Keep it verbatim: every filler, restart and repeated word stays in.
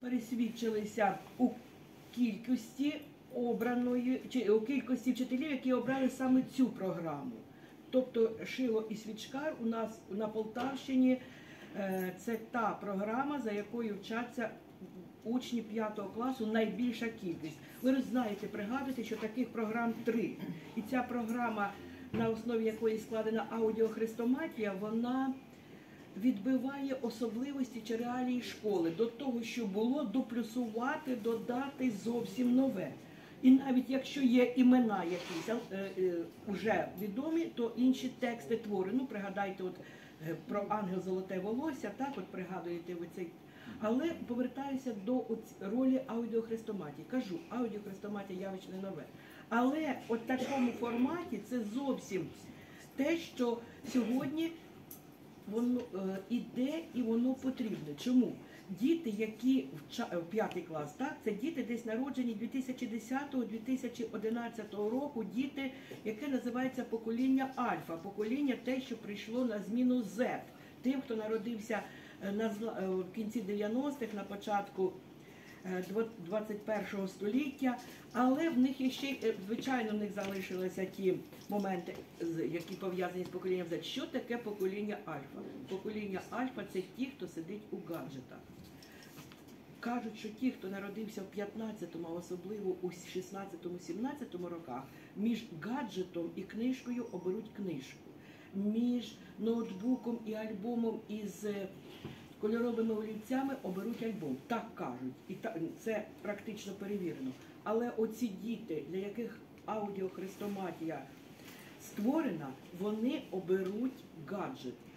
пересвідчилися у кількості обраної, чи у кількості вчителів, які обрали саме цю програму. Тобто «Шило і свічкар» у нас на Полтавщині – це та програма, за якою вчаться учні п'ятого класу, найбільша кількість. Ви знаєте, пригадуєте, що таких програм три. І ця програма, на основі якої складена аудіохрестоматія, вона відбиває особливості чи реалії школи. До того, що було, доплюсувати, додати зовсім нове. І навіть якщо є імена якісь вже відомі, то інші тексти твори. Ну, пригадайте от про «Ангел золоте волосся», так от пригадуєте ви цей. Але повертаюся до ролі аудіохрестоматії. Кажу, аудіохрестоматія явище не нове. Але от в такому форматі це зовсім те, що сьогодні воно е, іде і воно потрібне. Чому? Діти, які в п'ятий клас, так, це діти десь народжені дві тисячі десятого - дві тисячі одинадцятого року, діти, яке називається покоління Альфа, покоління те, що прийшло на зміну Z, тим, хто народився на, в кінці дев'яностих, на початку двадцять першого століття, але в них ще, звичайно, в них залишилися ті моменти, які пов'язані з поколінням Z. Що таке покоління Альфа? Покоління Альфа – це ті, хто сидить у гаджетах. Кажуть, що ті, хто народився в п'ятнадцятому, а особливо у шістнадцятому-сімнадцятому роках, між гаджетом і книжкою оберуть книжку. Між ноутбуком і альбомом із кольоровими олівцями оберуть альбом. Так кажуть. І це практично перевірено. Але оці діти, для яких аудіохрестоматія створена, вони оберуть гаджет.